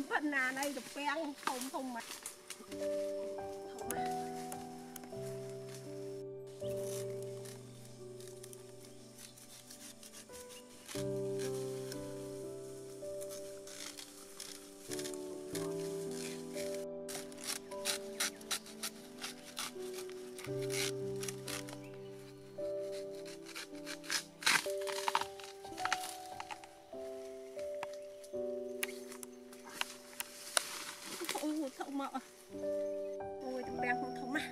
phần nào đây được beng không mà không mọ ôi được beng không thông mà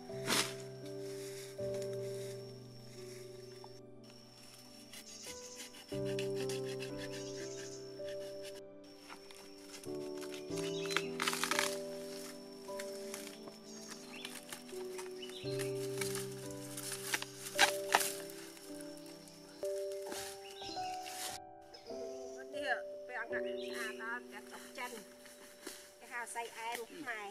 đó cái tóc chân cái hào say em mày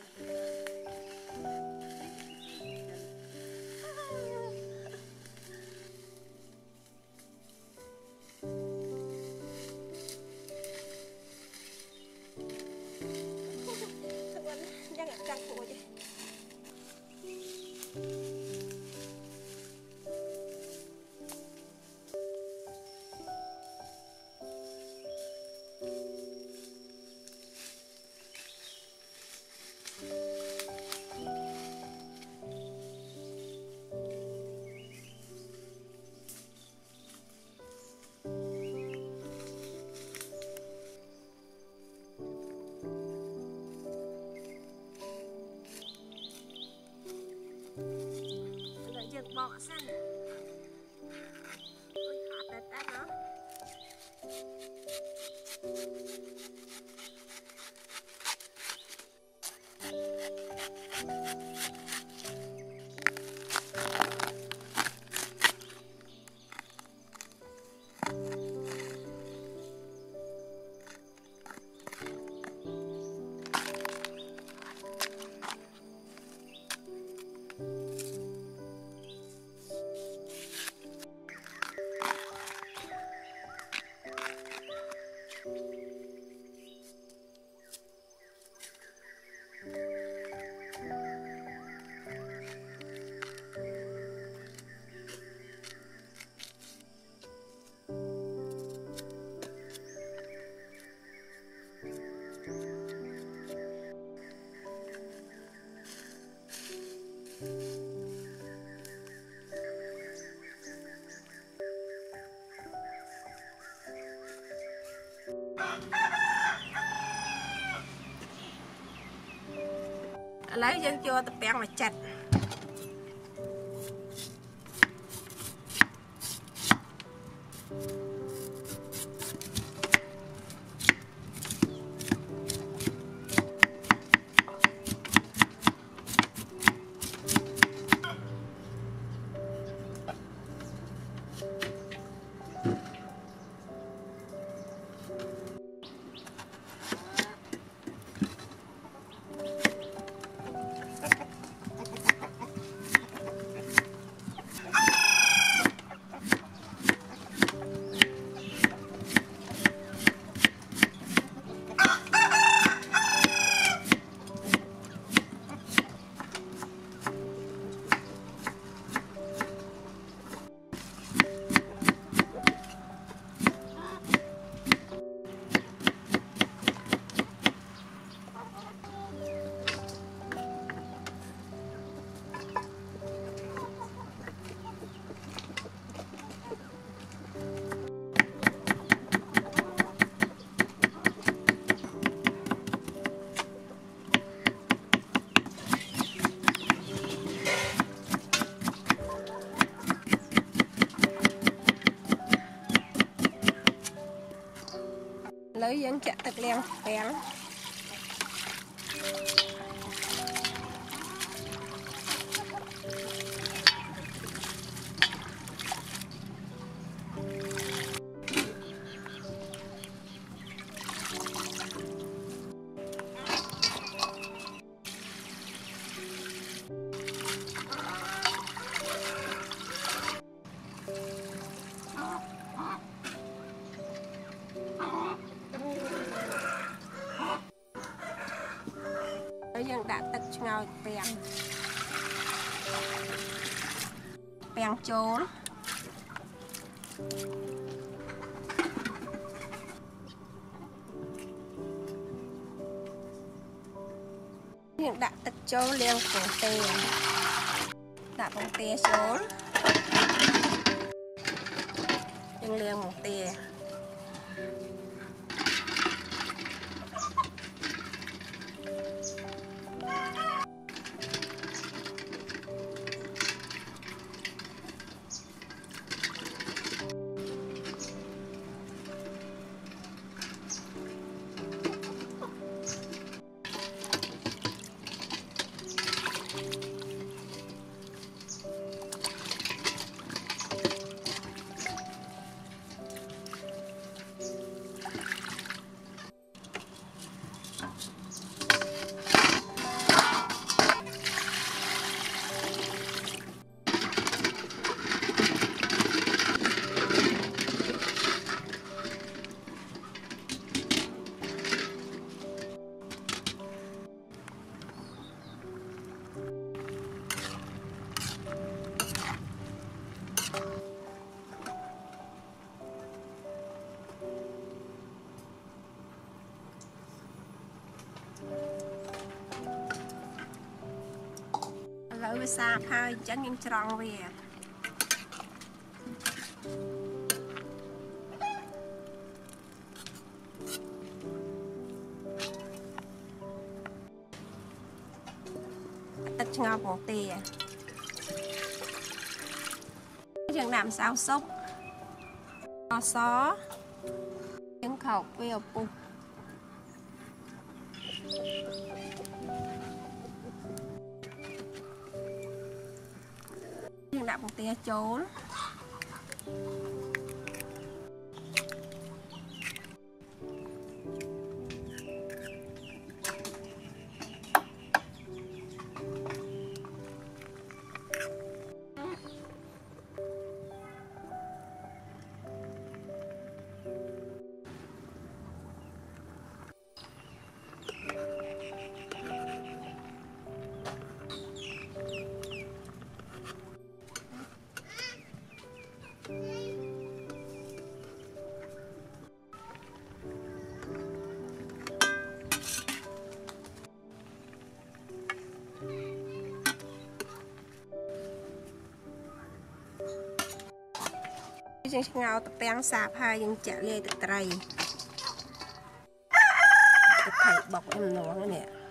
jangan campur aja. Bỏ xanh ôi hot đẹp đó nó lấy dân cho tập bèn mà chặt lấy dân chặt tập len bèn ยังđãទឹកឆ្ងោយពាំងចូលយើងដាក់ទឹកចូលលាងពងទាដាក់ពងទាចូលយើងលាងពងទាឥឡូវវាសាបហើយអញ្ចឹងយើងច្រង់វាទឹកឆ្ងល់ពងទាយើងដាក់ម្សៅស៊ុបអសយើងខោកវាឪពុះយើងដាក់ពងទាចូលយើងឆ្ងោតពាំងសាបហើយយើងចាក់លាយទឹកត្រីបុកអំណងនេះ